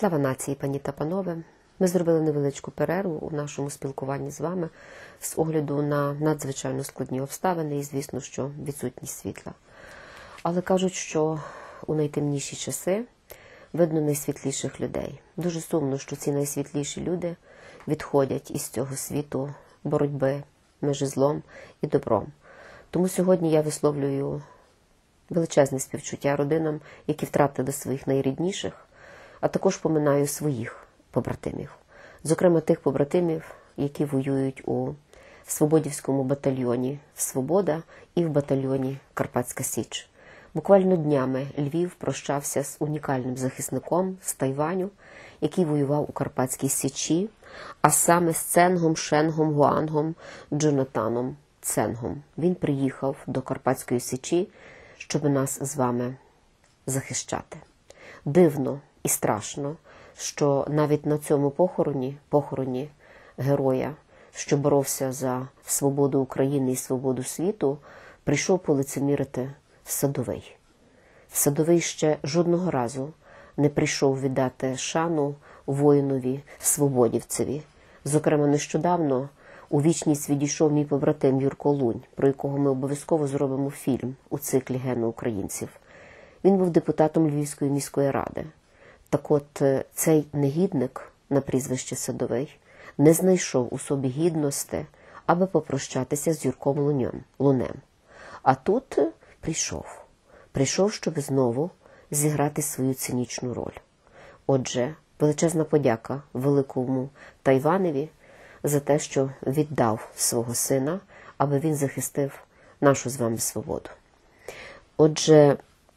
Слава нації, пані та панове! Ми зробили невеличку перерву у нашому спілкуванні з вами з огляду на надзвичайно складні обставини і, звісно, що відсутність світла. Але кажуть, що у найтемніші часи видно найсвітліших людей. Дуже сумно, що ці найсвітліші люди відходять із цього світу боротьби між злом і добром. Тому сьогодні я висловлюю величезне співчуття родинам, які втратили своїх найрідніших, а також поминаю своїх побратимів. Зокрема, тих побратимів, які воюють у Свободівському батальйоні «Свобода» і в батальйоні «Карпатська Січ». Буквально днями Львів прощався з унікальним захисником з Тайваню, який воював у Карпатській Січі, а саме з Ценгом Шенгом Гуангом Джонатаном Ценгом. Він приїхав до Карпатської Січі, щоб нас з вами захищати. Дивно і страшно, що навіть на цьому похороні героя, що боровся за свободу України і свободу світу, прийшов полицемірити Садовий. Садовий ще жодного разу не прийшов віддати шану воїнові-свободівцеві. Зокрема, нещодавно у вічність відійшов мій побратим Юрко Лунь, про якого ми обов'язково зробимо фільм у циклі «Гени українців». Він був депутатом Львівської міської ради. Так от, цей негідник на прізвище Садовий не знайшов у собі гідності, аби попрощатися з Юрком Лунем. А тут прийшов, щоб знову зіграти свою цинічну роль. Отже, величезна подяка великому Тайваневі за те, що віддав свого сина, аби він захистив нашу з вами свободу. Отже,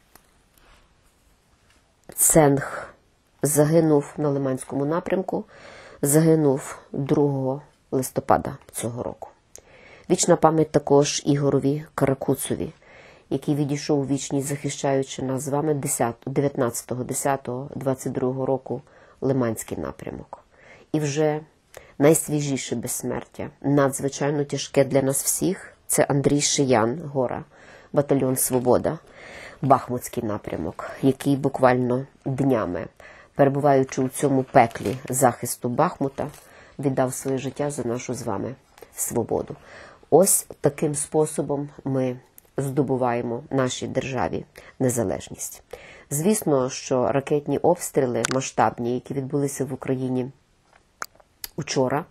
Ценг загинув на Лиманському напрямку, загинув 2 листопада цього року. Вічна пам'ять також Ігорові Каракуцові, який відійшов у вічність, захищаючи нас з вами 19.10.22 року Лиманський напрямок. І вже найсвіжіше безсмертя, надзвичайно тяжке для нас всіх, це Андрій Шиян, Гора, батальйон «Свобода», Бахмутський напрямок, який буквально днями, перебуваючи у цьому пеклі захисту Бахмута, віддав своє життя за нашу з вами свободу. Ось таким способом ми здобуваємо нашій державі незалежність. Звісно, що ракетні обстріли масштабні, які відбулися в Україні учора,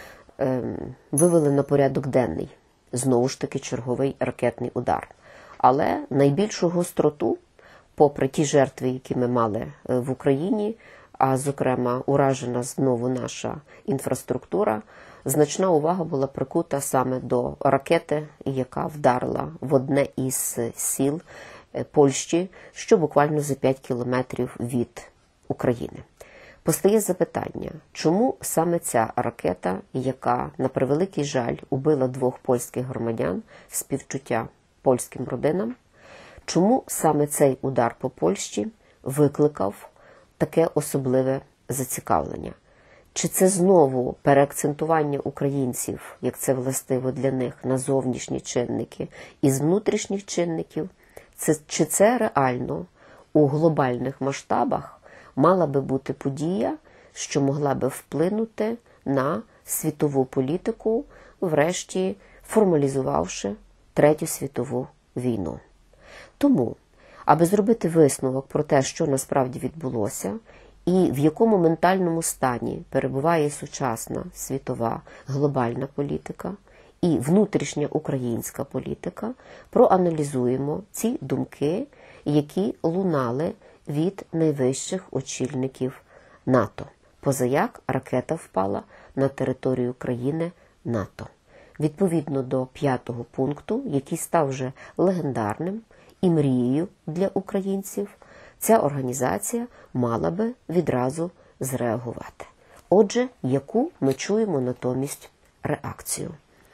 вивели на порядок денний, знову ж таки, черговий ракетний удар. Але найбільшу гостроту, попри ті жертви, які ми мали в Україні, а, зокрема, уражена знову наша інфраструктура, значна увага була прикута саме до ракети, яка вдарила в одне із сіл Польщі, що буквально за 5 кілометрів від України. Постає запитання, чому саме ця ракета, яка, на превеликий жаль, убила 2 польських громадян, співчуття польським родинам, чому саме цей удар по Польщі викликав таке особливе зацікавлення? Чи це знову переакцентування українців, як це властиво для них, на зовнішні чинники із внутрішніх чинників? Чи це реально у глобальних масштабах мала би бути подія, що могла би вплинути на світову політику, врешті формалізувавши Третю світову війну? Тому, аби зробити висновок про те, що насправді відбулося, і в якому ментальному стані перебуває сучасна світова глобальна політика і внутрішня українська політика, проаналізуємо ці думки, які лунали від найвищих очільників НАТО, позаяк ракета впала на територію країни НАТО. Відповідно до 5-го пункту, який став вже легендарним і мрією для українців, ця організація мала би відразу зреагувати. Отже, яку ми чуємо натомість реакцію?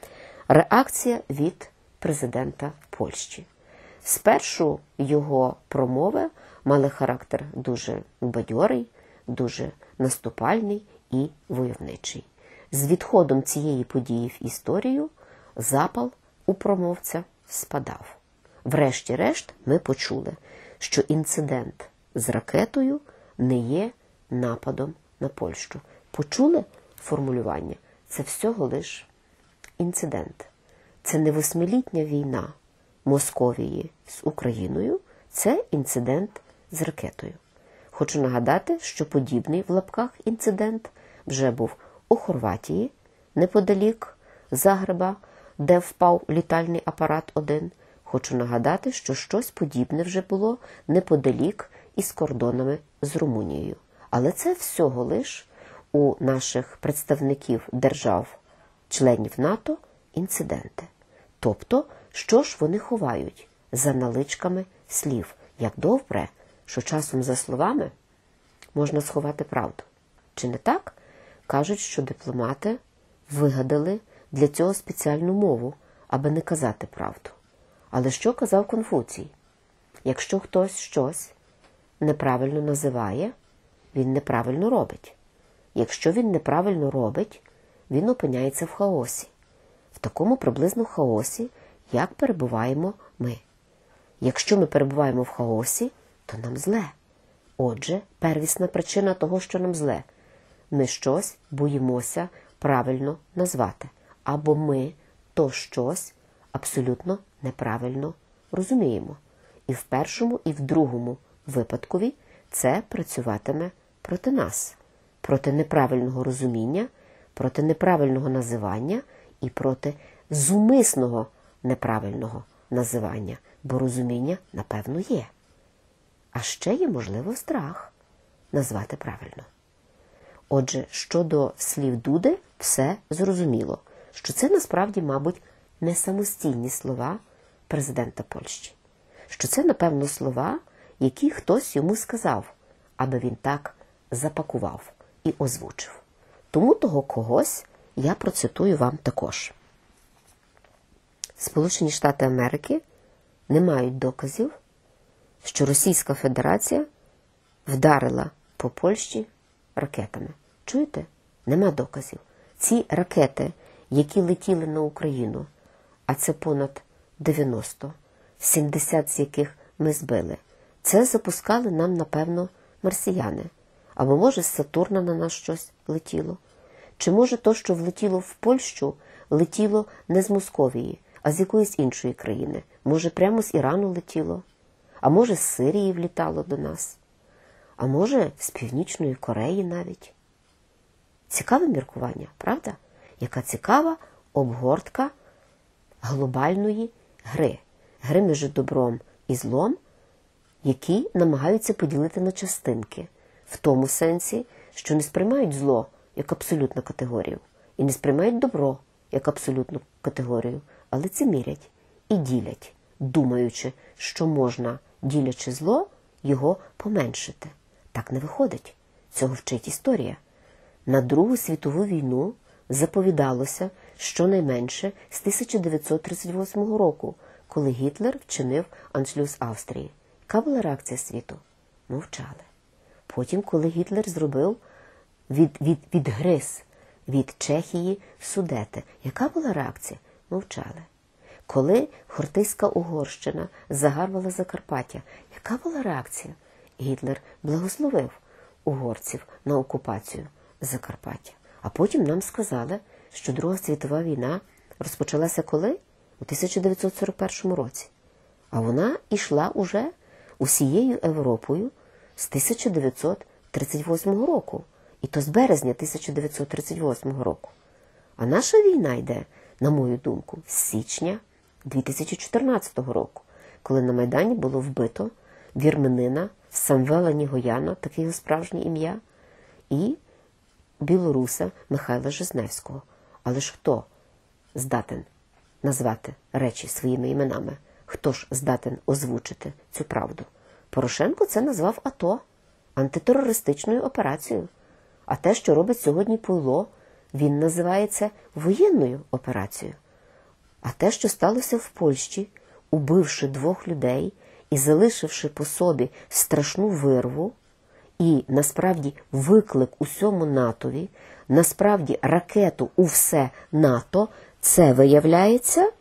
Реакція від президента Польщі. Спершу його промови мали характер дуже бадьорий, дуже наступальний і войовничий. З відходом цієї події в історію запал у промовця спадав. Врешті-решт ми почули, що інцидент з ракетою не є нападом на Польщу. Почули формулювання? Це всього лиш інцидент. Це не 8-літня війна Московії з Україною, це інцидент з ракетою. Хочу нагадати, що подібний в лапках інцидент вже був у Хорватії, неподалік Загреба, де впав літальний апарат 1. Хочу нагадати, що щось подібне вже було неподалік із кордонами з Румунією. Але це всього лиш у наших представників держав-членів НАТО інциденти. Тобто, що ж вони ховають за наличками слів? Як добре, що часом за словами можна сховати правду. Чи не так? Кажуть, що дипломати вигадали для цього спеціальну мову, аби не казати правду. Але що казав Конфуцій? Якщо хтось щось неправильно називає, він неправильно робить. Якщо він неправильно робить, він опиняється в хаосі. В такому приблизно хаосі, як перебуваємо ми. Якщо ми перебуваємо в хаосі, то нам зле. Отже, первісна причина того, що нам зле. Ми щось боїмося правильно назвати. Або ми то щось абсолютно неправильно розуміємо. І в першому, і в другому випадкові це працюватиме проти нас. Проти неправильного розуміння, проти неправильного називання і проти зумисного неправильного називання. Бо розуміння, напевно, є. А ще є, можливо, страх назвати правильно. Отже, щодо слів Дуди, все зрозуміло, що це насправді, мабуть, не самостійні слова президента Польщі. Що це, напевно, слова, які хтось йому сказав, аби він так запакував і озвучив. Тому того когось я процитую вам також. Сполучені Штати Америки не мають доказів, що Російська Федерація вдарила по Польщі ракетами. Чуєте? Нема доказів. Ці ракети, які летіли на Україну, а це понад 90, 70 з яких ми збили, це запускали нам, напевно, марсіяни. Або, може, з Сатурна на нас щось летіло. Чи, може, то, що влетіло в Польщу, летіло не з Московії, а з якоїсь іншої країни. Може, прямо з Ірану летіло. А може, з Сирії влітало до нас. А може, з Північної Кореї навіть. Цікаве міркування, правда? Яка цікава обгортка глобальної гри. Гри між добром і злом, які намагаються поділити на частинки. В тому сенсі, що не сприймають зло як абсолютну категорію. І не сприймають добро як абсолютну категорію. Але це мірять і ділять, думаючи, що можна, ділячи зло, його поменшити. Так не виходить. Цього вчить історія. На Другу світову війну заповідалося щонайменше з 1938 року, коли Гітлер вчинив аншлюз Австрії. Яка була реакція світу? Мовчали. Потім, коли Гітлер зробив відгриз від Чехії Судети, яка була реакція? Мовчали. Коли Хортицька Угорщина загарбала Закарпаття, яка була реакція? Гітлер благословив угорців на окупацію Закарпаття. А потім нам сказали, що Друга світова війна розпочалася коли? У 1941 році. А вона йшла уже усією Європою з 1938 року. І то з березня 1938 року. А наша війна йде, на мою думку, з січня 2014 року, коли на Майдані було вбито вірменина Самвела Нігояна, таке його справжнє ім'я, і білоруса Михайла Жизневського. Але ж хто здатен назвати речі своїми іменами? Хто ж здатен озвучити цю правду? Порошенко це назвав АТО, антитерористичною операцією. А те, що робить сьогодні Пуйло, він називає це воєнною операцією. А те, що сталося в Польщі, убивши 2 людей і залишивши по собі страшну вирву, і насправді виклик усьому НАТОві, насправді ракету у все НАТО, це виявляється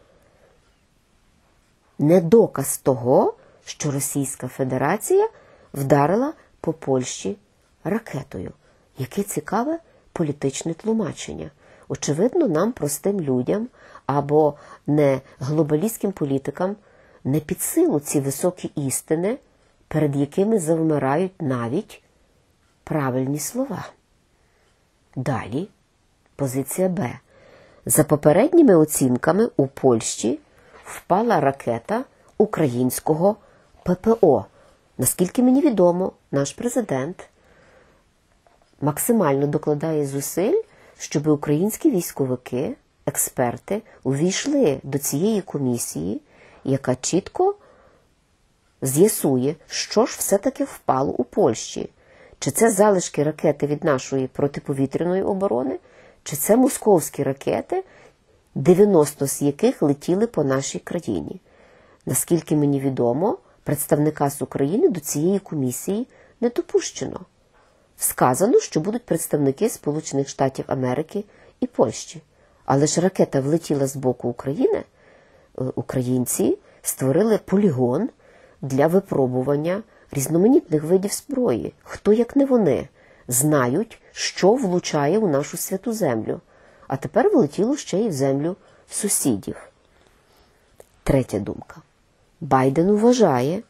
не доказ того, що Російська Федерація вдарила по Польщі ракетою. Яке цікаве політичне тлумачення. Очевидно, нам, простим людям, або не глобалістським політикам, не під силу ці високі істини, перед якими завмирають навіть правильні слова. Далі, позиція Б. За попередніми оцінками у Польщі впала ракета українського ППО. Наскільки мені відомо, наш президент максимально докладає зусиль, щоб українські військовики, експерти увійшли до цієї комісії, яка чітко з'ясує, що ж все-таки впало у Польщі. Чи це залишки ракети від нашої протиповітряної оборони, чи це московські ракети, 90 з яких летіли по нашій країні. Наскільки мені відомо, представника з України до цієї комісії не допущено. Сказано, що будуть представники Сполучених Штатів Америки і Польщі. Але ж ракета влетіла з боку України. Українці створили полігон для випробування різноманітних видів зброї. Хто, як не вони, знають, що влучає у нашу святу землю. А тепер влетіло ще й в землю сусідів. Третя думка. Байден вважає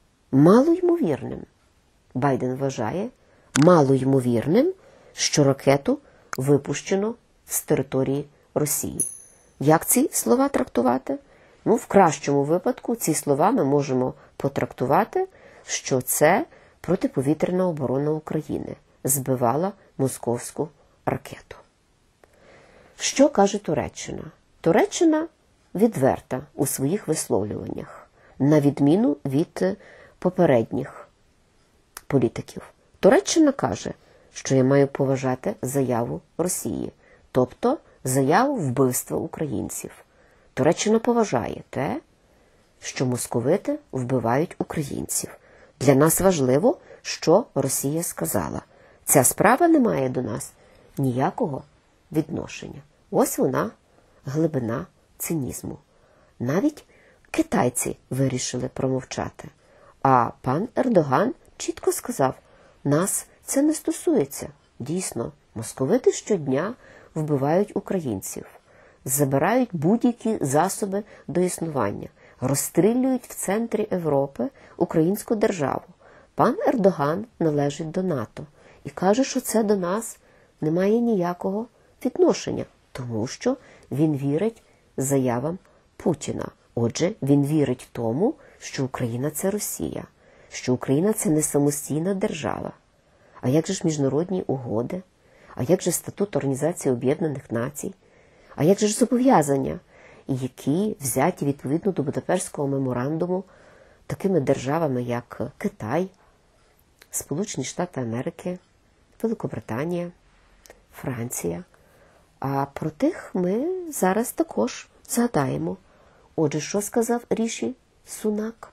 малоймовірним, що ракету випущено з території Росії. Як ці слова трактувати? В кращому випадку ці слова ми можемо потрактувати, що це протиповітряна оборона України збивала московську ракету. Що каже Туреччина? Туреччина відверта у своїх висловлюваннях, на відміну від попередніх політиків. Туреччина каже, що я маю поважати заяву Росії, тобто заяву вбивства українців. Туреччина поважає те, що московити вбивають українців. Для нас важливо, що Росія сказала. Ця справа не має до нас ніякого відношення. Ось вона, глибина цинізму. Навіть китайці вирішили промовчати. А пан Ердоган чітко сказав, нас це не стосується. Дійсно, московити щодня вбивають українців, забирають будь-які засоби до існування, розстрілюють в центрі Європи українську державу. Пан Ердоган належить до НАТО і каже, що це до нас не має ніякого відношення, тому що він вірить заявам Путіна. Отже, він вірить тому, що Україна – це Росія, що Україна – це не самостійна держава. А як же ж міжнародні угоди? А як же статут Організації Об'єднаних Націй? А як же ж зобов'язання, які взяті відповідно до Будапештського меморандуму такими державами, як Китай, Сполучені Штати Америки, Великобританія, Франція? А про тих ми зараз також згадаємо. Отже, що сказав Ріші Сунак?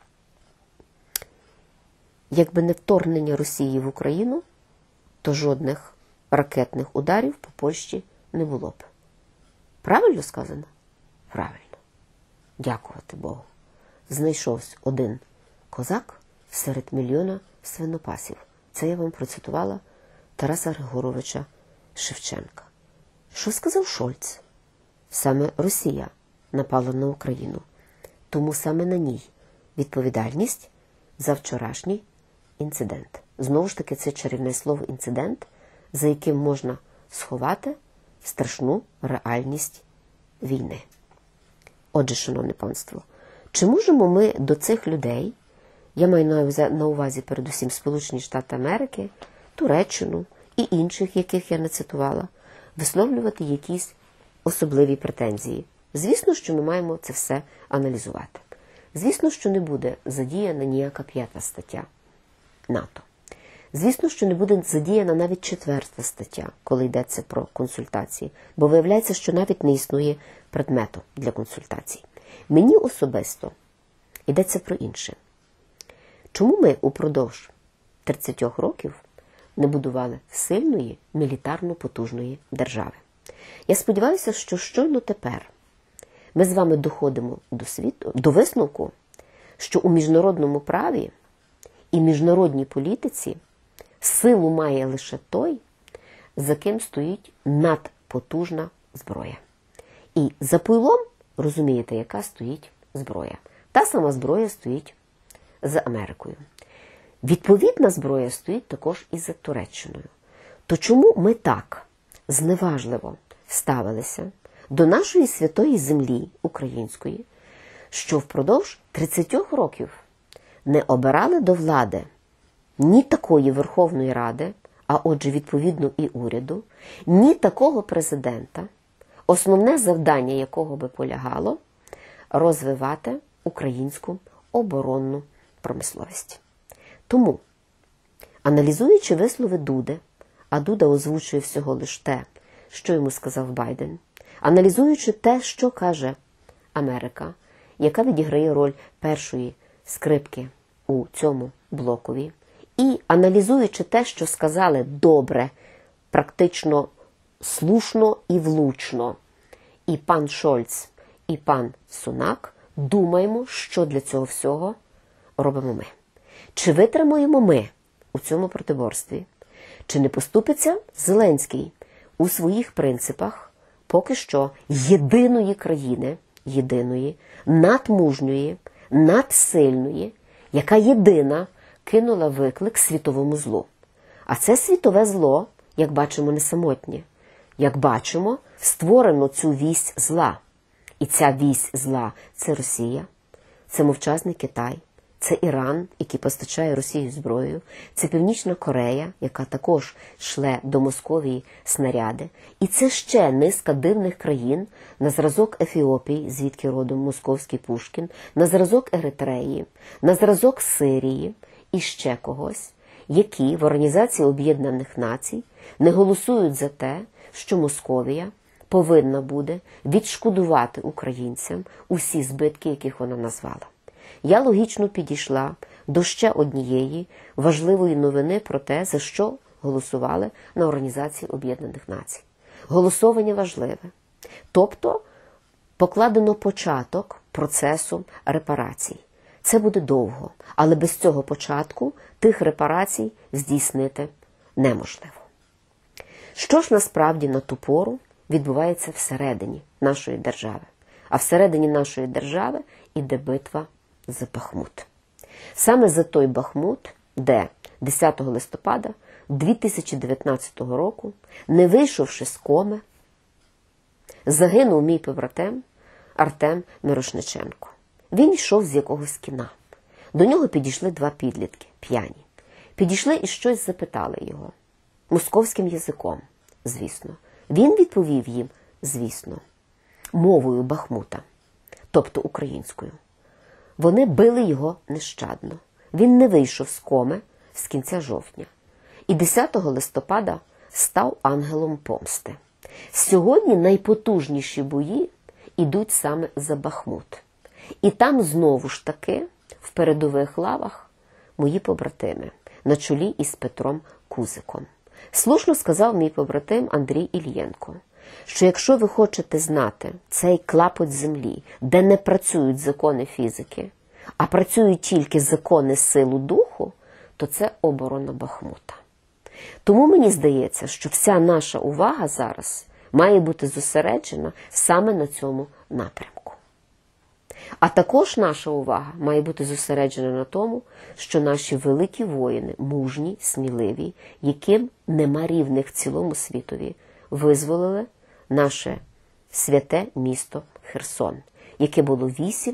Якби не вторгнення Росії в Україну, то жодних ракетних ударів по Польщі не було б. Правильно сказано? Правильно. Дякувати Богу. Знайшовся один козак серед мільйона свинопасів. Це я вам процитувала Тараса Григоровича Шевченка. Що сказав Шольц? Саме Росія напала на Україну. Тому саме на ній відповідальність за вчорашній інцидент. Знову ж таки, це чарівне слово «інцидент», за яким можна сховати страшну реальність війни. Отже, шановне панство, чи можемо ми до цих людей, я маю на увазі передусім Сполучені Штати Америки, Туреччину і інших, яких я не цитувала, висловлювати якісь особливі претензії? Звісно, що ми маємо це все аналізувати. Звісно, що не буде задіяна ніяка 5-та стаття НАТО. Звісно, що не буде задіяна навіть 4-та стаття, коли йдеться про консультації, бо виявляється, що навіть не існує предмету для консультацій. Мені особисто йдеться про інше. Чому ми упродовж 30 років не будували сильної, мілітарно потужної держави? Я сподіваюся, що щойно тепер ми з вами доходимо до висновку, що у міжнародному праві і міжнародній політиці Силу має лише той, за ким стоїть надпотужна зброя. І за Пуйлом, розумієте, яка стоїть зброя. Та сама зброя стоїть за Америкою. Відповідна зброя стоїть також і за Туреччиною. То чому ми так зневажливо ставилися до нашої святої землі української, що впродовж 30 років не обирали до влади ні такої Верховної Ради, а отже, відповідно, і уряду, ні такого президента, основне завдання якого би полягало розвивати українську оборонну промисловість. Тому, аналізуючи вислови Дуди, а Дуда озвучує всього лише те, що йому сказав Байден, аналізуючи те, що каже Америка, яка відіграє роль першої скрипки у цьому блокові, і аналізуючи те, що сказали добре, практично слушно і влучно і пан Шольц, і пан Сунак, думаємо, що для цього всього робимо ми. Чи витримаємо ми у цьому протиборстві? Чи не поступиться Зеленський у своїх принципах поки що єдиної країни, єдиної, надмужньої, надсильної, яка єдина кинула виклик світовому злу? А це світове зло, як бачимо, не самотнє. Як бачимо, створено цю вісь зла. І ця вісь зла – це Росія, це мовчазний Китай, це Іран, який постачає Росію зброєю, це Північна Корея, яка також шле до Московії снаряди, і це ще низка дивних країн на зразок Ефіопії, звідки родом московський Пушкін, на зразок Еритреї, на зразок Сирії і ще когось, які в Організації Об'єднаних Націй не голосують за те, що Московія повинна буде відшкодувати українцям усі збитки, яких вона назвала. Я логічно підійшла до ще однієї важливої новини про те, за що голосували на Організації Об'єднаних Націй. Голосування важливе. Тобто покладено початок процесу репарацій. Це буде довго, але без цього початку тих репарацій здійснити неможливо. Що ж насправді на ту пору відбувається всередині нашої держави? А всередині нашої держави іде битва за Бахмут. Саме за той Бахмут, де 10 листопада 2019 року, не вийшовши з коми, загинув мій побратим Артем Мирошниченко. Він йшов з якогось кіна. До нього підійшли два підлітки, п'яні. Підійшли і щось запитали його. Московським язиком, звісно. Він відповів їм, звісно, мовою Бахмута, тобто українською. Вони били його нещадно. Він не вийшов з коми з кінця жовтня. І 10 листопада став ангелом помсти. Сьогодні найпотужніші бої йдуть саме за Бахмут. І там знову ж таки, в передових лавах, мої побратими, на чолі із Петром Кузиком. Слушно сказав мій побратим Андрій Ільєнко, що якщо ви хочете знати цей клапоть землі, де не працюють закони фізики, а працюють тільки закони силу духу, то це оборона Бахмута. Тому мені здається, що вся наша увага зараз має бути зосереджена саме на цьому напрямку. А також наша увага має бути зосереджена на тому, що наші великі воїни, мужні, сміливі, яким нема рівних в цілому світові, визволили наше святе місто Херсон, яке було 8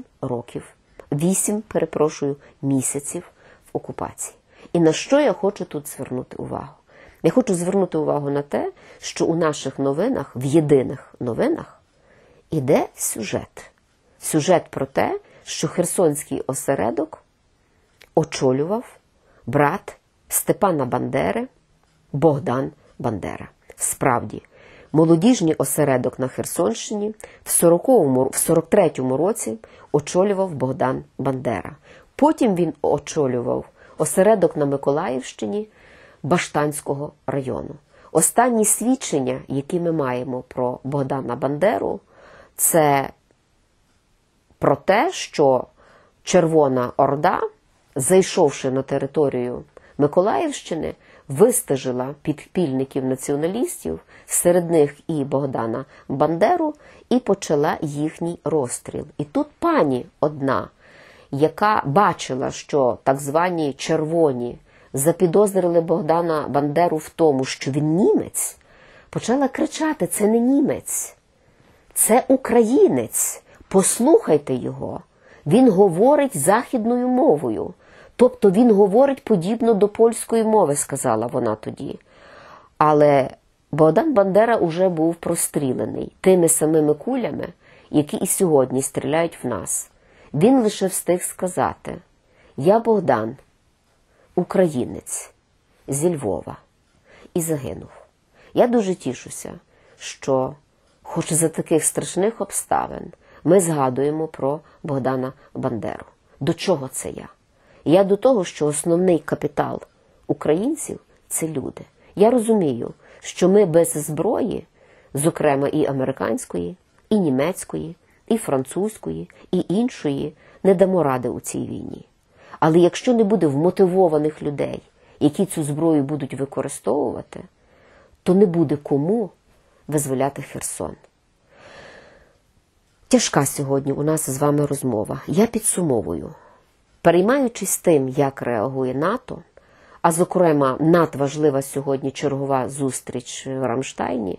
місяців в окупації. І на що я хочу тут звернути увагу? Я хочу звернути увагу на те, що у наших новинах, в єдиних новинах, іде сюжет. Сюжет про те, що Херсонський осередок очолював брат Степана Бандери Богдан Бандера. Справді, молодіжний осередок на Херсонщині в 43-му році очолював Богдан Бандера. Потім він очолював осередок на Миколаївщині Баштанського району. Останні свідчення, які ми маємо про Богдана Бандеру, це про те, що Червона Орда, зайшовши на територію Миколаївщини, вистежила підпільників націоналістів, серед них і Богдана Бандеру, і почала їхній розстріл. І тут пані одна, яка бачила, що так звані червоні запідозрили Богдана Бандеру в тому, що він німець, почала кричати: це не німець, це українець, послухайте його, він говорить західною мовою. Тобто він говорить подібно до польської мови, сказала вона тоді. Але Богдан Бандера уже був прострілений тими самими кулями, які і сьогодні стріляють в нас. Він лише встиг сказати: я Богдан, українець, зі Львова. І загинув. Я дуже тішуся, що хоч за таких страшних обставин ми згадуємо про Богдана Бандеру. До чого це я? Я до того, що основний капітал українців – це люди. Я розумію, що ми без зброї, зокрема і американської, і німецької, і французької, і іншої, не дамо ради у цій війні. Але якщо не буде вмотивованих людей, які цю зброю будуть використовувати, то не буде кому визволяти Херсон. Тяжка сьогодні у нас з вами розмова. Я підсумовую. Переймаючись тим, як реагує НАТО, а зокрема надважлива сьогодні чергова зустріч в Рамштайні,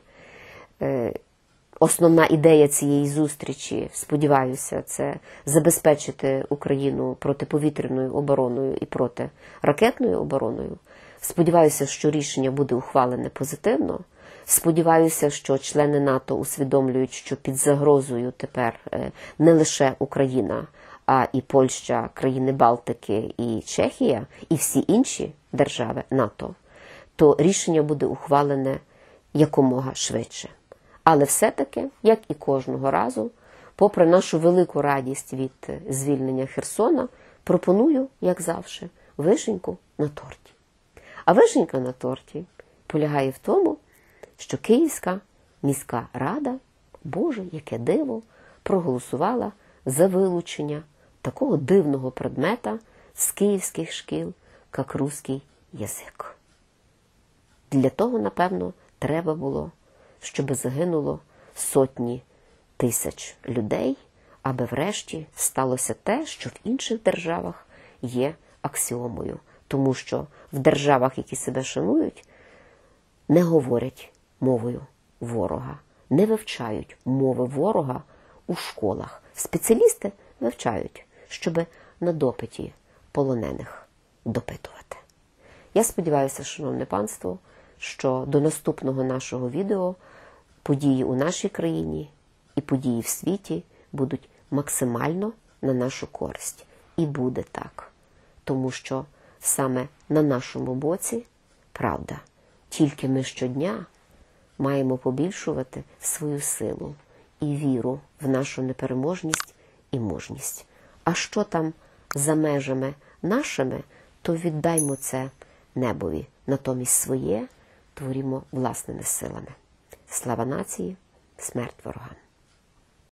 основна ідея цієї зустрічі, сподіваюся, це забезпечити Україну протиповітряною обороною і протиракетною обороною. Сподіваюся, що рішення буде ухвалене позитивно. Сподіваюся, що члени НАТО усвідомлюють, що під загрозою тепер не лише Україна, а і Польща, країни Балтики, і Чехія, і всі інші держави НАТО, то рішення буде ухвалене якомога швидше. Але все-таки, як і кожного разу, попри нашу велику радість від звільнення Херсона, пропоную, як завжди, вишеньку на торті. А вишенька на торті полягає в тому, що Київська міська рада, Боже, яке диво, проголосувала за вилучення такого дивного предмета з київських шкіл, як русський язик. Для того, напевно, треба було, щоб загинуло сотні тисяч людей, аби врешті сталося те, що в інших державах є аксіомою. Тому що в державах, які себе шанують, не говорять мовою ворога, не вивчають мови ворога у школах. Спеціалісти вивчають, щоб на допиті полонених допитувати. Я сподіваюся, шановне панство, що до наступного нашого відео події у нашій країні і події в світі будуть максимально на нашу користь. І буде так. Тому що саме на нашому боці правда. Тільки ми щодня маємо побільшувати свою силу і віру в нашу непереможність і мужність. А що там за межами нашими, то віддаймо це небові. Натомість своє творімо власними силами. Слава нації, смерть ворогам.